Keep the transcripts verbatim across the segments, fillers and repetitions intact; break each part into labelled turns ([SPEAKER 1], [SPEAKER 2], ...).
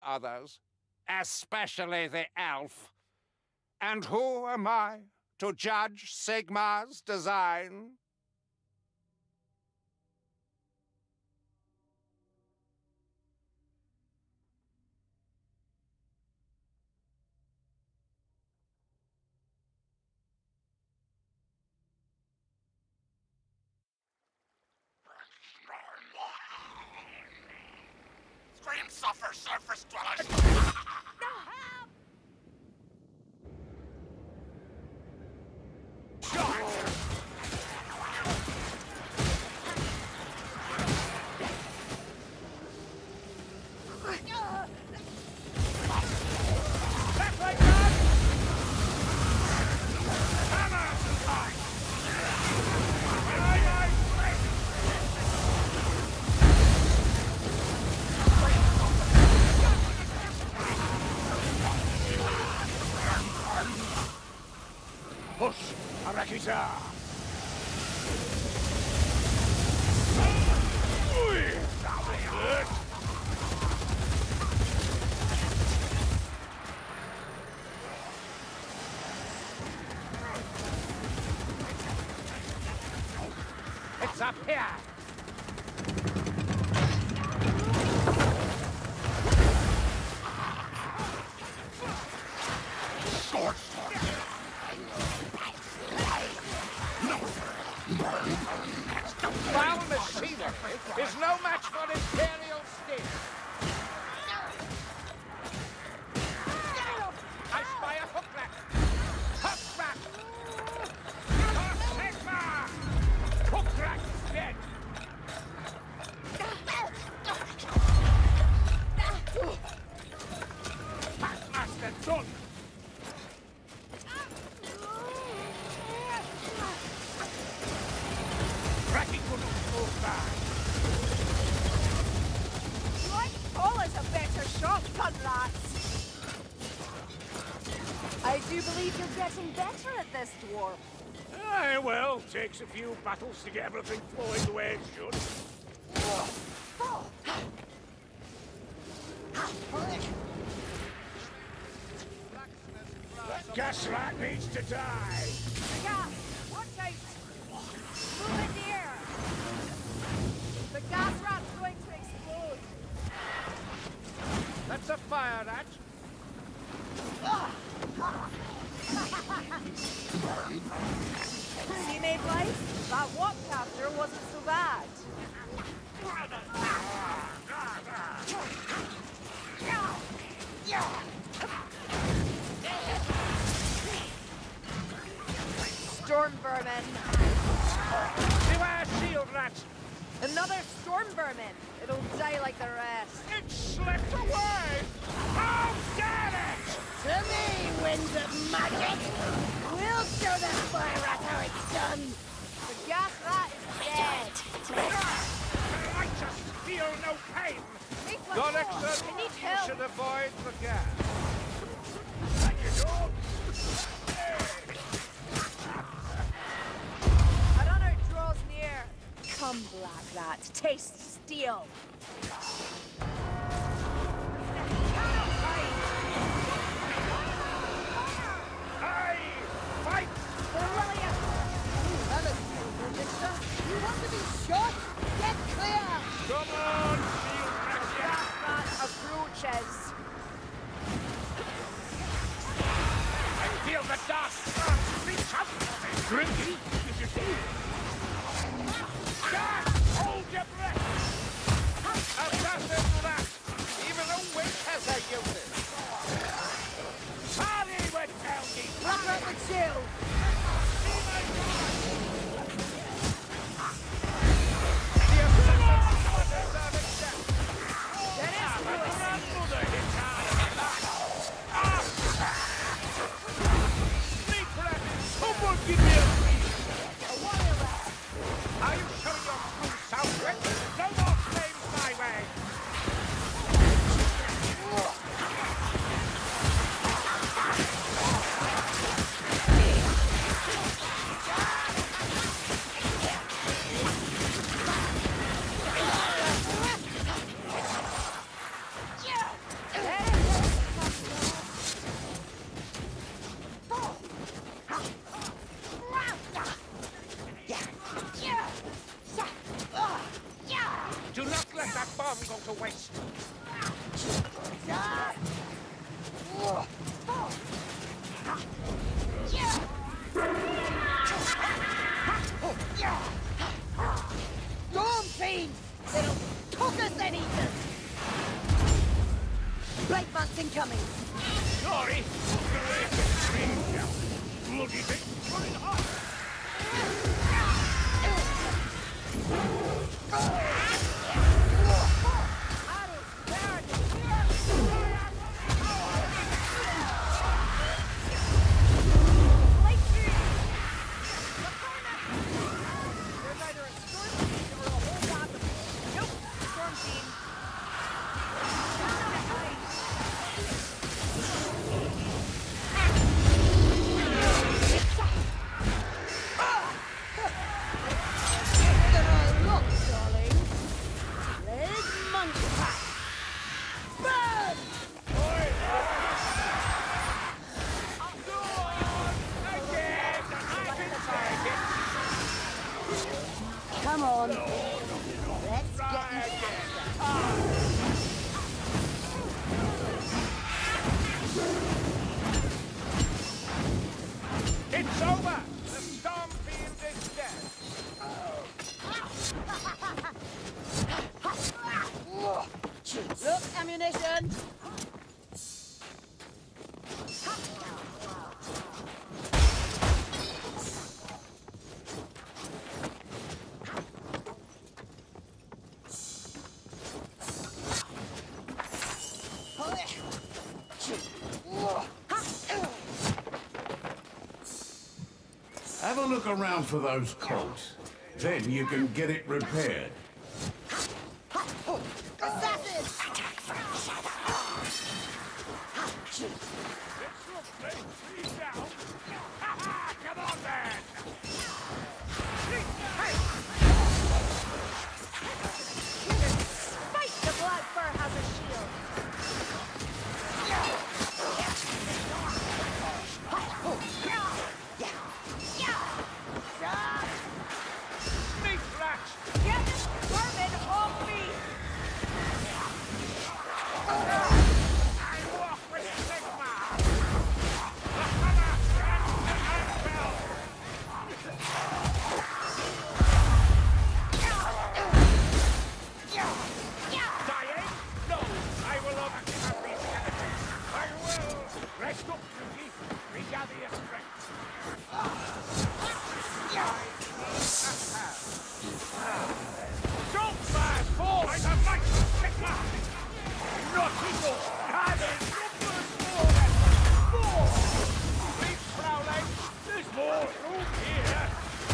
[SPEAKER 1] others, especially the elf. And who am I to judge Sigmar's design?
[SPEAKER 2] Scream suffer, surface dwellers!
[SPEAKER 3] Push, Arakita! That was good!
[SPEAKER 1] It's up here! Foul machinery is no match for Imperial steel. I spy a hook rat. Hook rat! Sigmar! Hook rat is dead. Packmaster done. Cracking couldn't move back.
[SPEAKER 4] Like Paul is a better shotgun, rats. I do believe you're getting better at this, dwarf.
[SPEAKER 3] Aye, well, takes a few battles to get everything flowing the way it should. That gas rat needs to die.
[SPEAKER 4] Gas! Watch out! Move in the air! The gas rat's going to explode!
[SPEAKER 1] That's a fire rat.
[SPEAKER 4] See, made life? That walk after wasn't so bad. Storm vermin.
[SPEAKER 1] Beware shield rat.
[SPEAKER 4] Another storm vermin. It'll die like the rest.
[SPEAKER 1] It slipped away. How dare it!
[SPEAKER 5] To me, winds of magic! We'll show that fire rat how it's done!
[SPEAKER 4] The gas rat is dead.
[SPEAKER 1] I just feel no pain.
[SPEAKER 4] Take one
[SPEAKER 1] Your
[SPEAKER 4] more.
[SPEAKER 1] Excellency,
[SPEAKER 4] I need
[SPEAKER 1] you
[SPEAKER 4] help.
[SPEAKER 1] should avoid the gas.
[SPEAKER 3] Thank you, dog.
[SPEAKER 4] Another draws near. Come, black rat. Taste steel.
[SPEAKER 3] Aye! Fight!
[SPEAKER 5] Brilliant! You want to be shot? Get clear!
[SPEAKER 3] Come on, shield
[SPEAKER 4] Gas rat approaches.
[SPEAKER 3] I feel the dust! Reach out! Grinky! Gas! Hold your breath!
[SPEAKER 1] Assassin rat. Even a witch has her uses.
[SPEAKER 3] Party with Elgie!
[SPEAKER 5] Black rat with shield!
[SPEAKER 1] The assassin would deserve a check.
[SPEAKER 4] There is Lewis.
[SPEAKER 3] Grandmother hit hard! Ah! Sneak rabbit! Someone give me a
[SPEAKER 4] A warrior rat.
[SPEAKER 1] Are you showing your true south wit? No more flames my way.
[SPEAKER 5] Blade monks incoming!
[SPEAKER 3] Sorry! Bloody thing running hot!
[SPEAKER 5] Come on. Let's get you faster.
[SPEAKER 3] It's over! The storm field is dead!
[SPEAKER 5] Look, ammunition!
[SPEAKER 6] Have a look around for those cogs. Then you can get it repaired.
[SPEAKER 5] Assassins!
[SPEAKER 3] Come on then!
[SPEAKER 4] Fight! The Black Fur has a shield.
[SPEAKER 3] Meat rats!
[SPEAKER 4] Get this vermin off me!
[SPEAKER 3] I walk with Sigma! The hammer and the anvil! Dying? No! I will overcome these enemies! I will! Rest up, Yugi! Regather your strength! Don't fire! Fall by the might of Sigma! Naughty boy! That is numbers more than more! Keep prowling! There's more room here!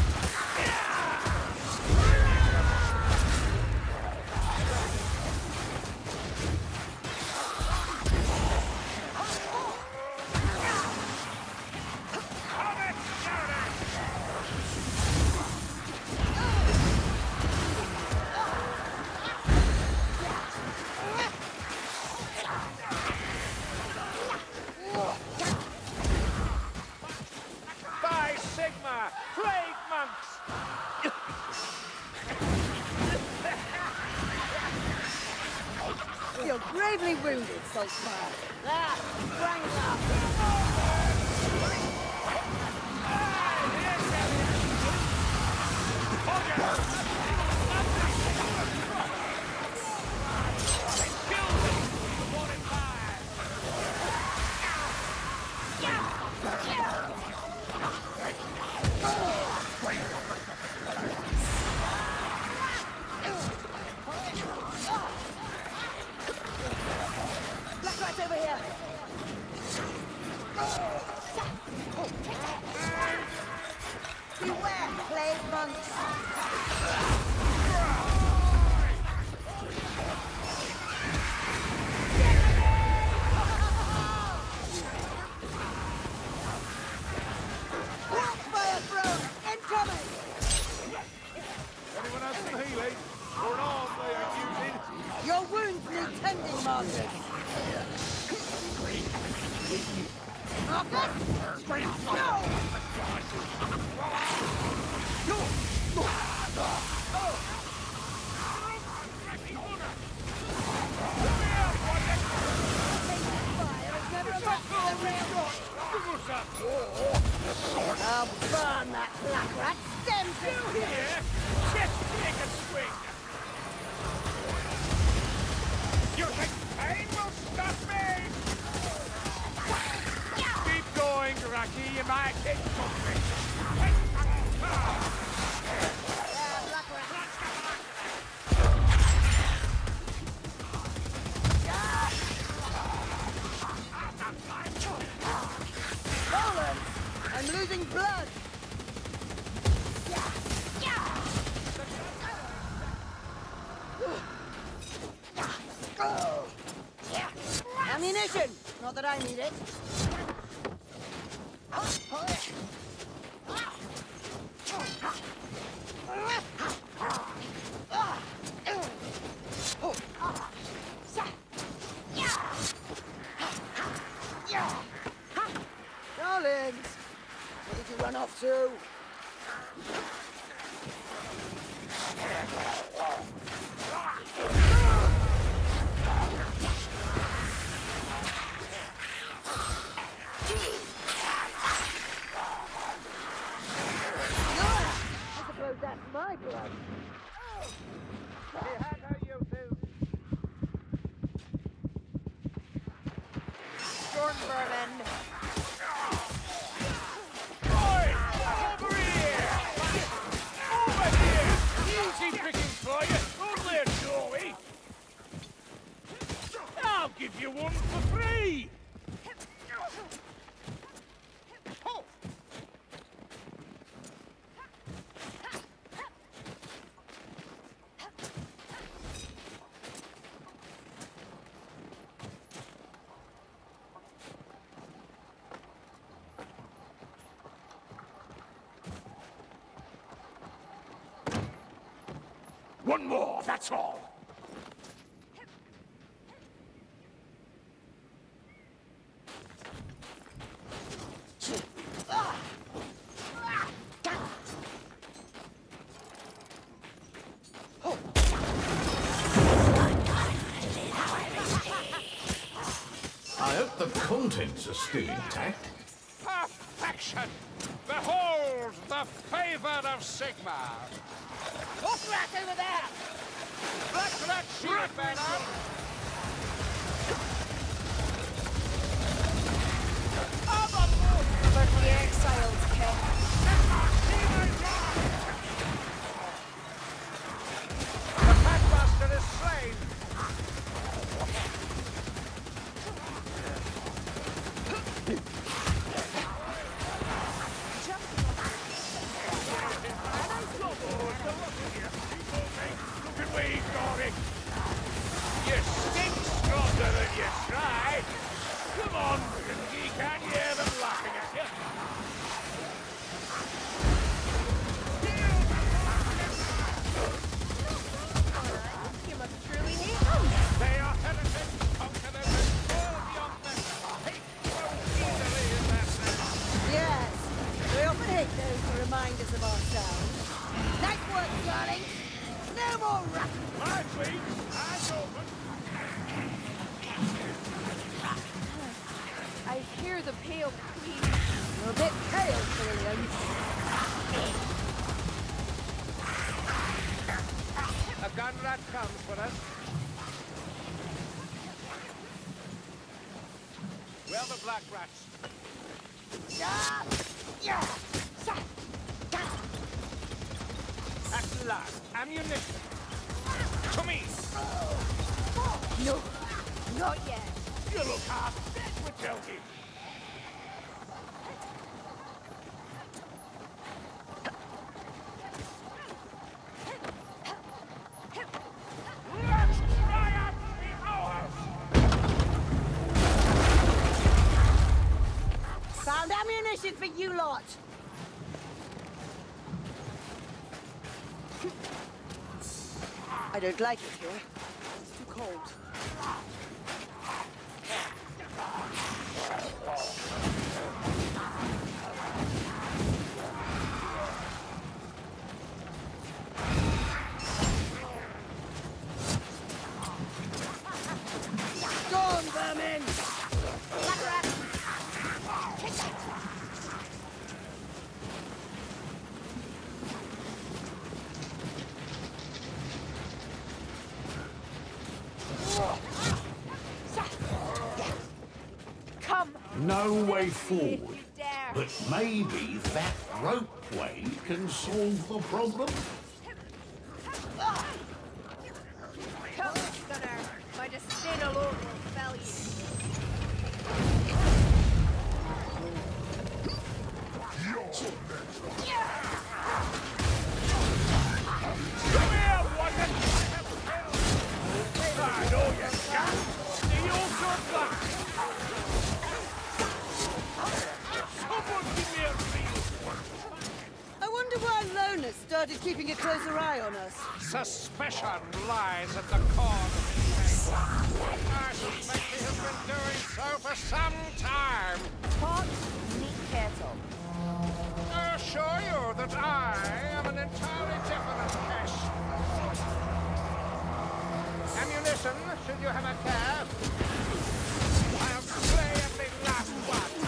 [SPEAKER 3] By Sigma! Plague monks!
[SPEAKER 5] You're gravely wounded, Saltfire. There, bang it up. Black Rat's over here. Beware, plague monks. Fire throne incoming.
[SPEAKER 3] Anyone have some healing? Or an arm they are using?
[SPEAKER 5] Your wounds need tending, Marcus. Marcus? No! I'll burn that black rat stem to you!
[SPEAKER 3] Here, just take a swing! You think pain will stop me? might get something.
[SPEAKER 5] Roland! I'm losing blood! Ammunition! Not that I need it. Darlings! Where did you run off to? I suppose that's my blood.
[SPEAKER 4] Storm vermin.
[SPEAKER 3] Oi! Over here! Over here! Easy pickings for you. Only a doorway. I'll give you one for free. One more, that's all.
[SPEAKER 6] I hope the contents are still intact.
[SPEAKER 1] Perfection! Behold the favor of Sigmar!
[SPEAKER 5] Off rat over there!
[SPEAKER 1] Black Rat shield banner!
[SPEAKER 4] Let the exiles kill.
[SPEAKER 1] The Packmaster is slain!
[SPEAKER 3] Look at where he's going. You stink stronger than you try. Come on, Gringy, can't you hear them laughing at you?
[SPEAKER 4] You must truly hate them.
[SPEAKER 1] They are heretics! Conquer them and all beyond them! Hate so easily in that sense!
[SPEAKER 5] Yes, we often hate those who remind us of ourselves. Nice work, darling. No more rat.
[SPEAKER 3] My please, eyes open.
[SPEAKER 4] I hear the pale queen.
[SPEAKER 5] You're a bit pale, Cillian.
[SPEAKER 1] A gun rat comes for us. Where are the black rats? At last, ammunition. To me!
[SPEAKER 5] No, not yet.
[SPEAKER 3] You look half dead without it. Let's try out the hours.
[SPEAKER 5] Found ammunition for you lot. I don't like it here. It's too cold. Gone, vermin! Black rat!
[SPEAKER 4] Come.
[SPEAKER 6] No way
[SPEAKER 4] If
[SPEAKER 6] forward.
[SPEAKER 4] you dare. there.
[SPEAKER 6] But maybe that rope way can solve the problem.
[SPEAKER 4] Come, Gunnar. My disdain alone will fell you.
[SPEAKER 3] Come here, Watson! I know you can. The also black. Someone give me a real.
[SPEAKER 5] I wonder why Lona started keeping a closer eye on us.
[SPEAKER 1] Suspicion lies at the core of his case. I suspect he has been doing so for some time.
[SPEAKER 4] Pot, meat kettle.
[SPEAKER 1] I assure you that I am an entirely different case. Ammunition, should you have a care? I'll slay every last one.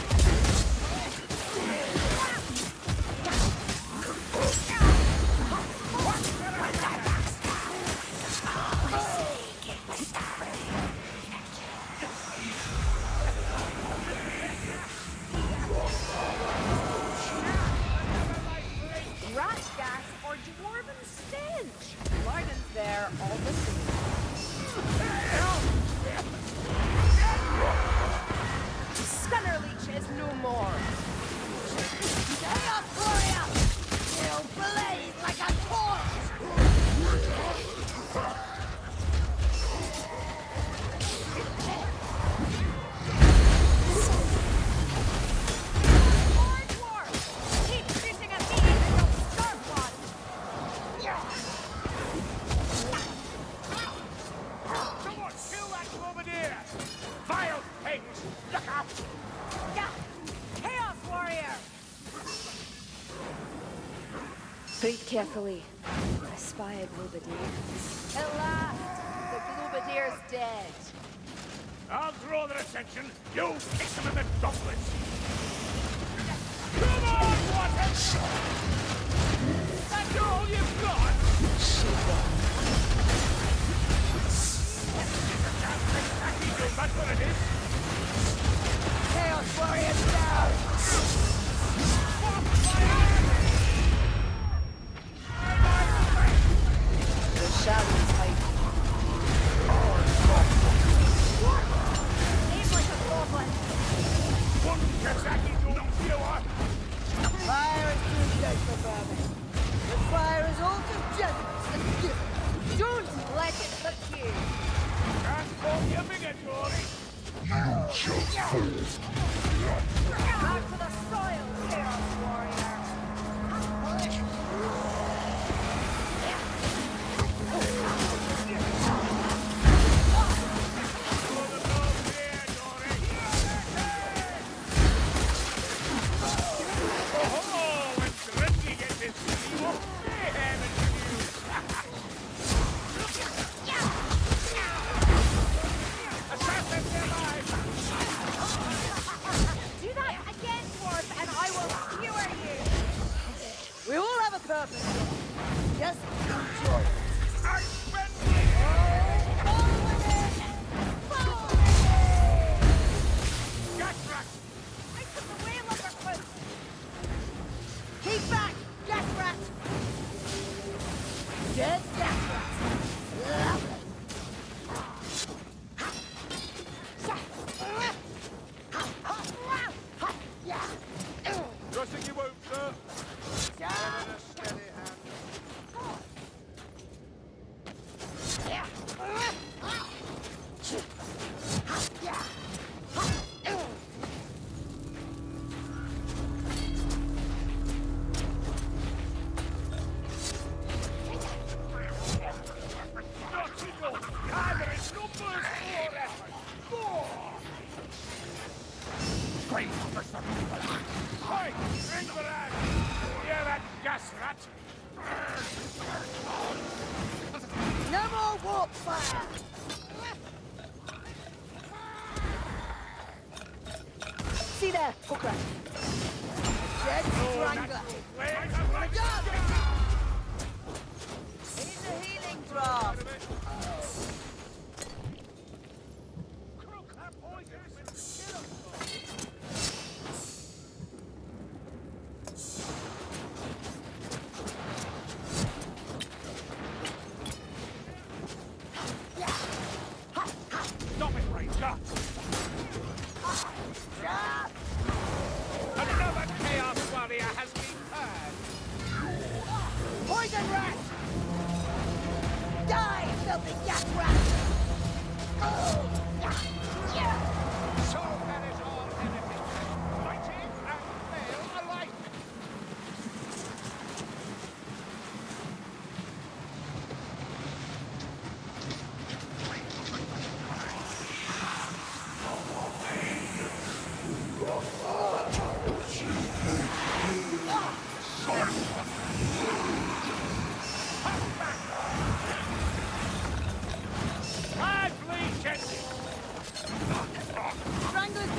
[SPEAKER 4] Rat gas or dwarven stench. Lydon's there all the same. Stunner leech is no more.
[SPEAKER 5] Chaos Warrior! You'll blaze like a torch!
[SPEAKER 4] More dwarf! Keep shooting at me and you'll starve one.
[SPEAKER 3] Come on, kill that bombardier! Vile things! Look out!
[SPEAKER 4] Yeah. Chaos warrior!
[SPEAKER 7] Breathe carefully. I spy a Globadier.
[SPEAKER 4] At last, the Globadier's dead.
[SPEAKER 3] I'll draw their attention. You kick them in the doublets. Come on, Watson! That's all you've got? That's what it is.
[SPEAKER 5] Chaos Warrior's down!
[SPEAKER 7] The shadows hide.
[SPEAKER 4] Aim like a goblin.
[SPEAKER 3] One Kazaki don't feel what?
[SPEAKER 5] Fire is too good for burning. The fire is all too generous and giving.
[SPEAKER 4] Don't let it hook you.
[SPEAKER 3] Can't call you bigatory.
[SPEAKER 4] Back to the soil, Chaos warrior.
[SPEAKER 3] Oh, when Grimby gets his evil, they have it to you. Assassin alive!
[SPEAKER 4] Do that again, dwarf, and I will skewer you.
[SPEAKER 5] We all have a purpose. Just enjoy it.
[SPEAKER 3] I spent Gatrak!
[SPEAKER 4] I took away Lumberfoot.
[SPEAKER 5] Keep back, Gas Rat! Dead Gas Rat! Lovely!
[SPEAKER 3] Crossing you won't, sir.
[SPEAKER 1] Give it a steady hand.
[SPEAKER 3] Nautical! Gather in numbers for effort! More! Great for some people! Hey, Ringberad! Hear that gas rat?
[SPEAKER 5] No more warp fire! See there, Hooker. Dead Strangler.
[SPEAKER 3] Where's the right
[SPEAKER 5] Done! He's a healing draft.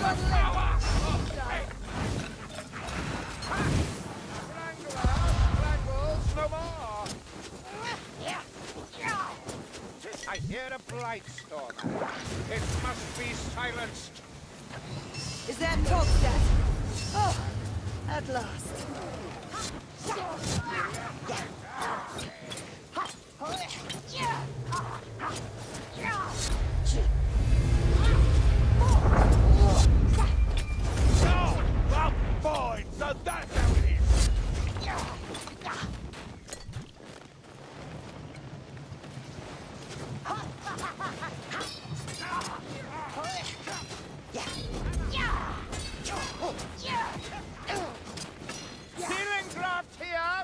[SPEAKER 5] one left.
[SPEAKER 1] Blangles no more! I hear a Blightstormer. It must be silenced.
[SPEAKER 5] Is that Togstad? Oh, at last.
[SPEAKER 3] No! Well, fine, so that's how it is.
[SPEAKER 1] Healing draft here!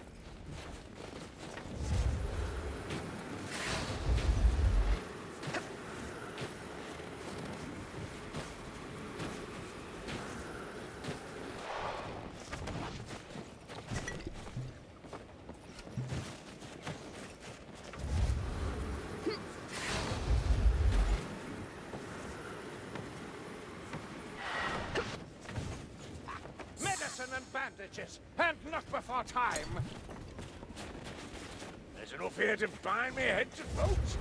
[SPEAKER 1] Medicine and bandages, and not before time.
[SPEAKER 3] There's enough here to bind me head to foot.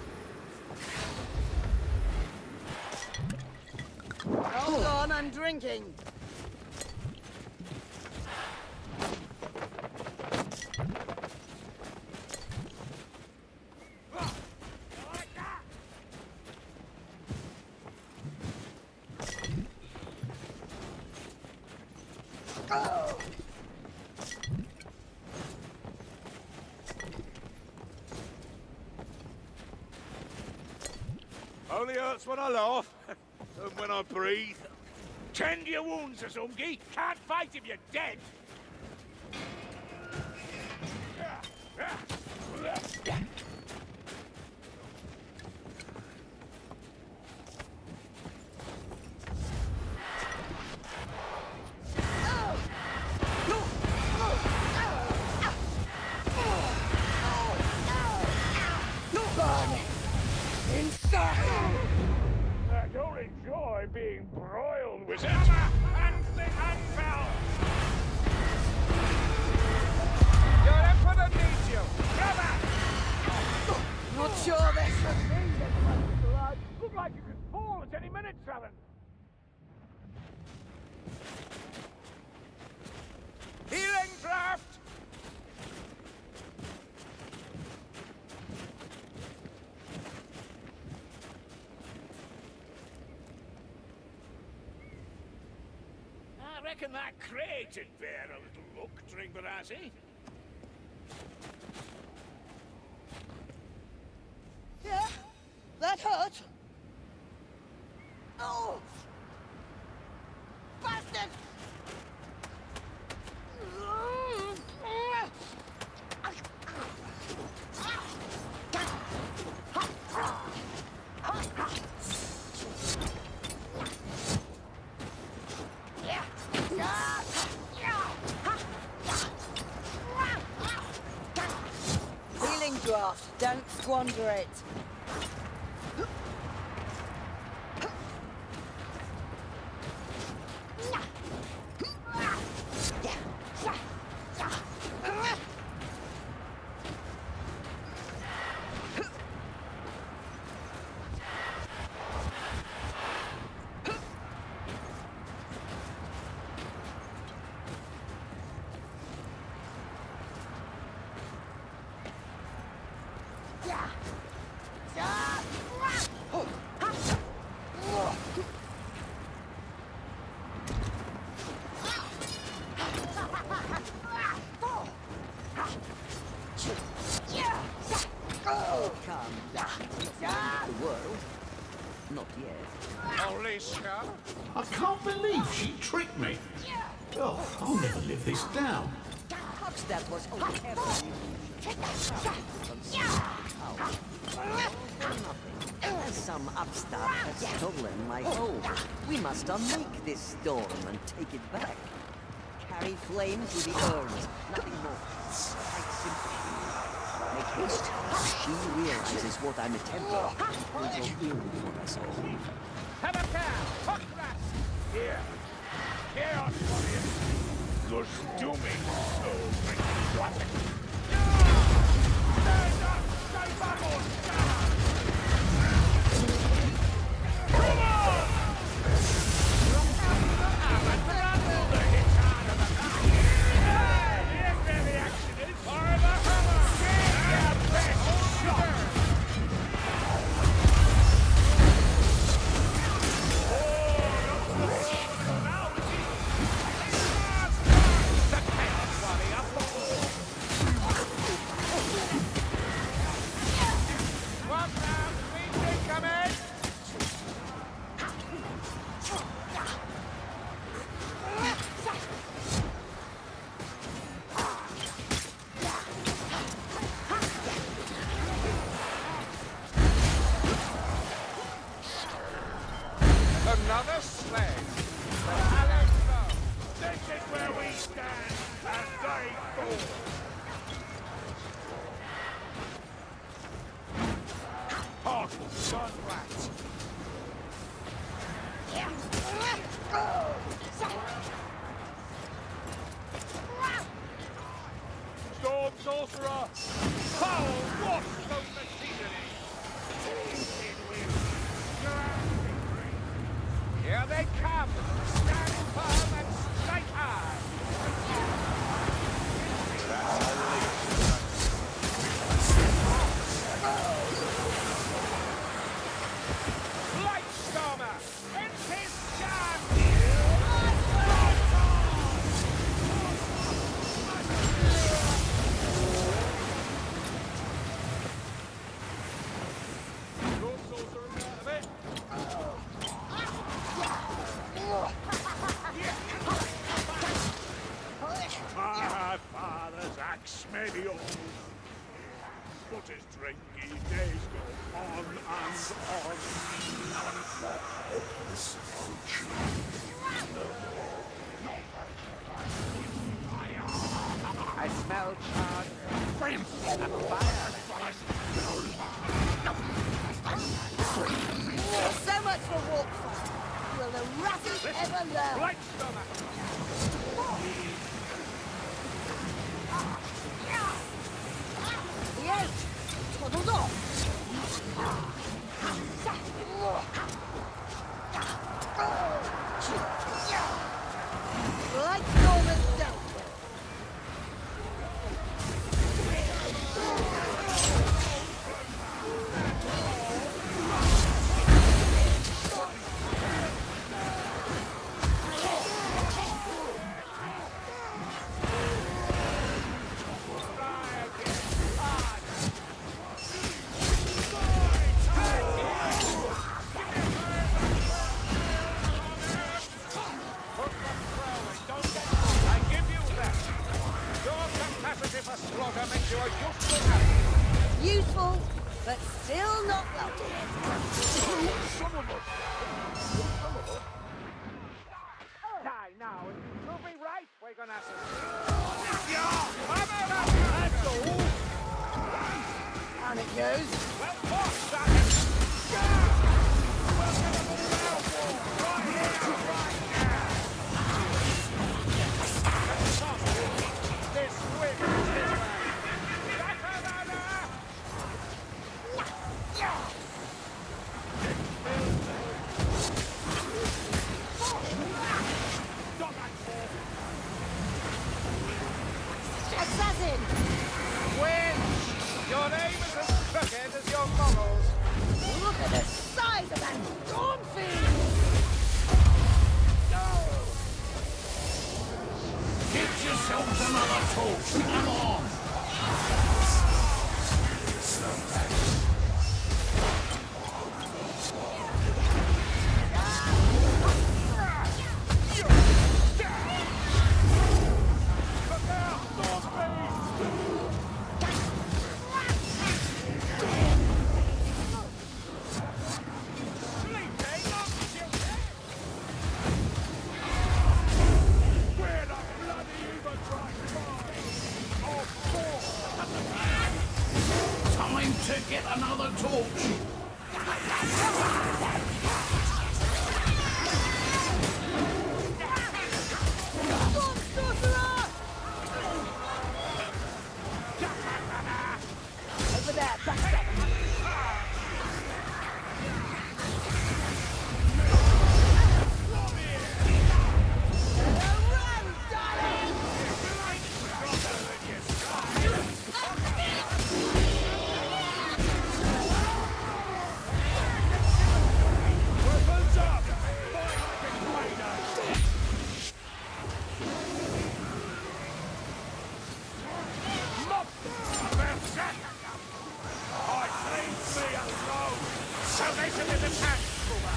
[SPEAKER 5] Hold on, I'm drinking.
[SPEAKER 3] Only hurts when I laugh, and when I breathe. Tend your wounds, Azumgi. Can't fight if you're dead. I don't enjoy being broiled with it. And the anvil!
[SPEAKER 1] Your Emperor needs you!
[SPEAKER 3] Brother!
[SPEAKER 5] Not sure this.
[SPEAKER 3] Look like you could fall at any minute, Talon.
[SPEAKER 1] Healing draft!
[SPEAKER 3] I reckon that crate would bear a little look, Dringbarasi.
[SPEAKER 5] Yeah, that hurt. Oh! Bastard! Healing draft, don't squander it. Come down. The world? Not yet.
[SPEAKER 1] Only sure?
[SPEAKER 6] I can't believe she tricked me. Oh, I'll never live this down.
[SPEAKER 5] Togstad was only ever nothing. Some upstart has stolen my home. We must unmake this storm and take it back. Carry flame to the urns. Nothing more. I simply make haste. She realizes what I'm attempting. It will go ill for us all.
[SPEAKER 1] Have a care! Hot rat! Another slave. The Alex Road.
[SPEAKER 3] This is where we stand, and they fall. Party, gun rats. Storm sorcerer, foul wash of the seasoning.
[SPEAKER 1] Here they come. Stand firm and strike hard. Light Stormer, end his charge.
[SPEAKER 3] Storm sorcerer out of it. My father's axe may be old, but his drinky days go on and on.
[SPEAKER 1] I smell charred flames and fire.
[SPEAKER 4] So much for walk fire. Will the ratties ever learn?
[SPEAKER 1] Light Stormer.
[SPEAKER 4] The eight toddled off. Light Stormer's dealt with.
[SPEAKER 1] I give you that. Your capacity for slaughter makes you a useful asset.
[SPEAKER 4] Useful, but still not welcome.
[SPEAKER 1] Die now, and you'll be right, we're gonna say.
[SPEAKER 3] That's all.
[SPEAKER 4] And it goes.
[SPEAKER 1] Well, boss, that is. We'll get them all out, right here, right now. This wins this way. Sakamana!
[SPEAKER 4] Assassin!
[SPEAKER 1] Win! Your name is as crooked as your morals.
[SPEAKER 4] Look at the size of that storm fiend!
[SPEAKER 6] Get yourselves another torch. Come on.
[SPEAKER 3] Where the bloody Uber tried to find? Oh,
[SPEAKER 6] Time to get another torch.
[SPEAKER 4] Storm sorcerer! Over there, backstab. Run, darling!
[SPEAKER 3] weapons up! Fight like a trader! Mop! About that! I leave me alone!
[SPEAKER 1] Salvation is attached, Kuba.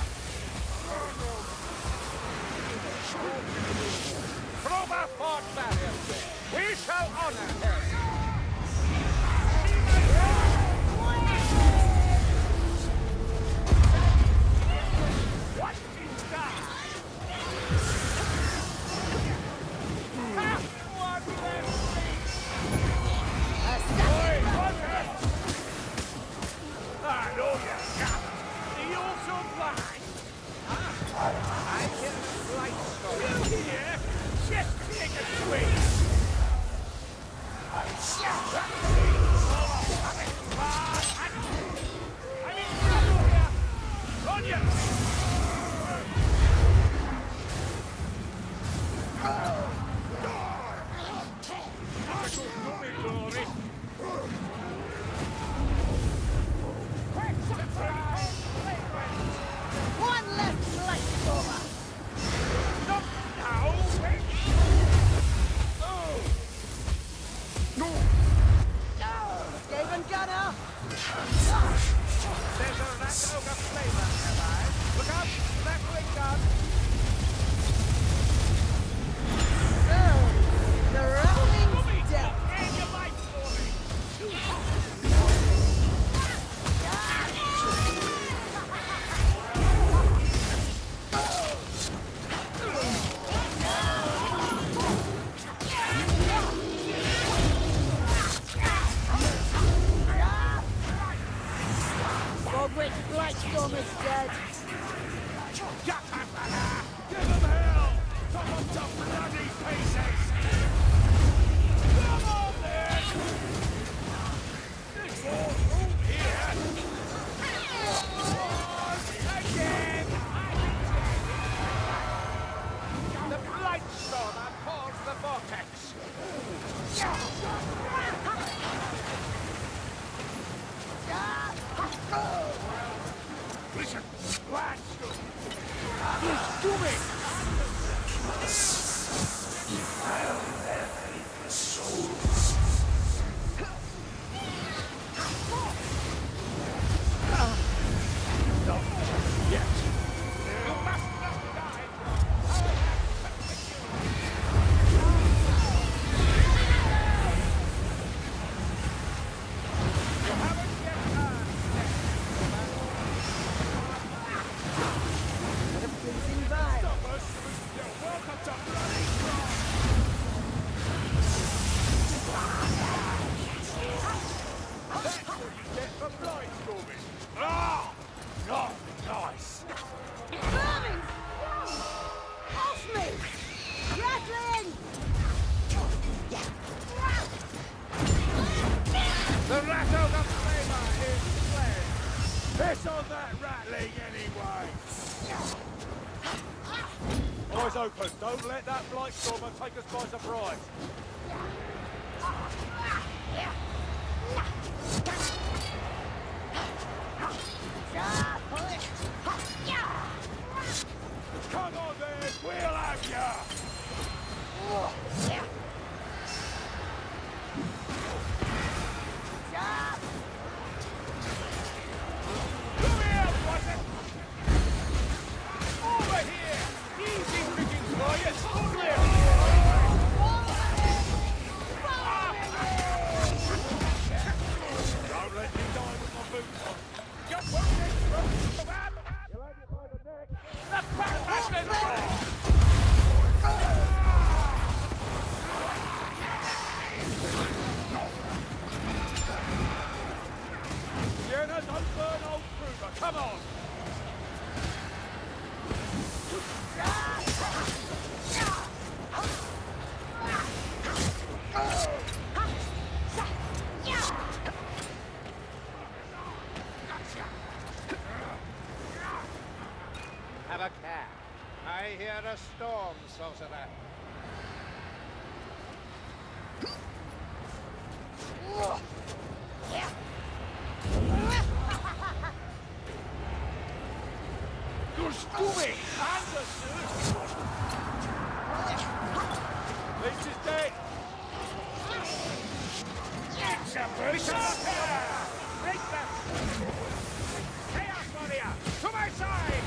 [SPEAKER 1] Proba fought valiantly. We shall honor him.
[SPEAKER 3] What is that? Do it! Eyes open. Don't let that Blightstormer take us by surprise. Come on then, we'll have ya! Come here, Watson! Over here! Easy pickings for you! Don't let me die with my boots on. Get wounded! You'll have it by the neck. The backbashing roar! Sienna, don't burn old Kruger. Come on!
[SPEAKER 1] Have a care. I hear a storm, sorcerer.
[SPEAKER 3] Gustumi! Anderson! Leech is dead! It's a berserker! Break them! Chaos Warrior! To my side!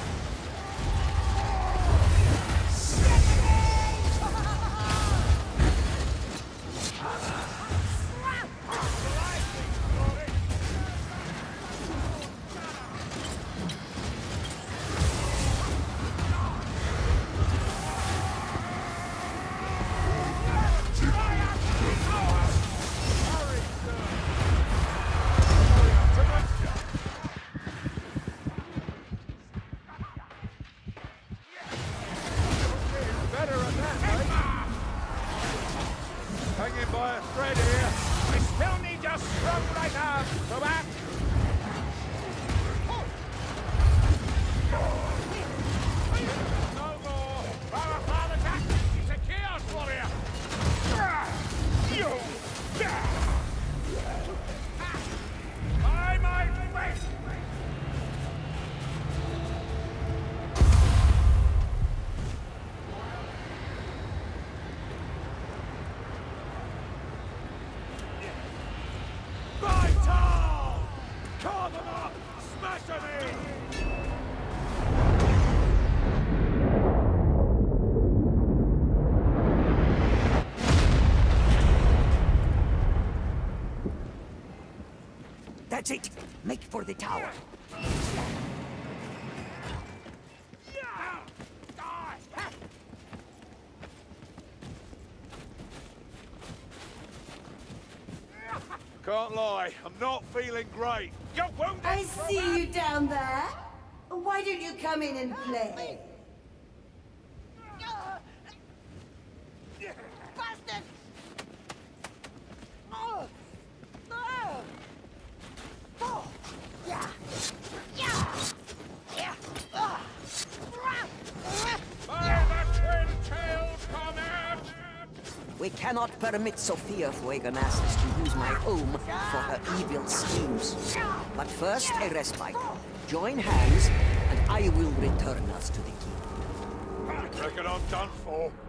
[SPEAKER 3] Hanging by a thread here. We still need your strong right arm. Go back. No more. Power cloud attack. He's a Chaos Warrior. You. I might wait. Vital! Carve them up! Smash them in!
[SPEAKER 5] That's it. Make for the tower.
[SPEAKER 3] Can't lie, I'm not feeling great. You're wounded!
[SPEAKER 8] I see you down there. Why don't you come in and play?
[SPEAKER 4] Bastard!
[SPEAKER 5] We cannot permit Sophia Fuegonassus to use my home for her evil schemes. But first, a respite. Join hands, and I will return us to the king.
[SPEAKER 3] Reckon I'm done for.